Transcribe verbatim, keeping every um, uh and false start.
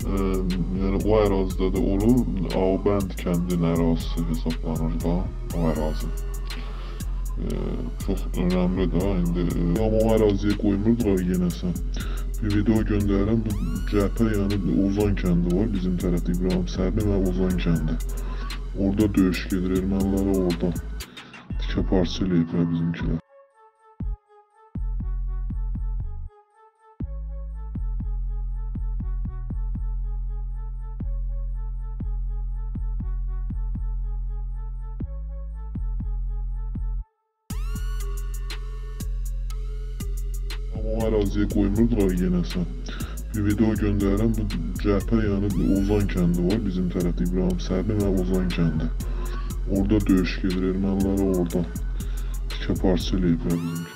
e, yəni o ərazidə də olur, Ağbənd kəndinin ərazisi hesablanır da, o ərazi. E, çox önəmlidir ha, indi. Amma o əraziyə qoymurdular yenəsə. Bir video göndərirəm, bu cəhbə, yəni Ozan kəndi var, bizim tərəfdə İbrahim Sərli və Ozan kəndi. Orada döyüş gedir, erməniləri orada tikə parça eləyiblər bizimkilər. O əraziyə qoymurdular yenəsə. Bir video göndərirəm, bu cəhbə, yəni Ozan kəndi var, bizim tərəfdə İbrahim Sərli və Ozan kəndi. Orada döyüş gedir, erməniləri orada tikə parça eləyiblər bizimkilər.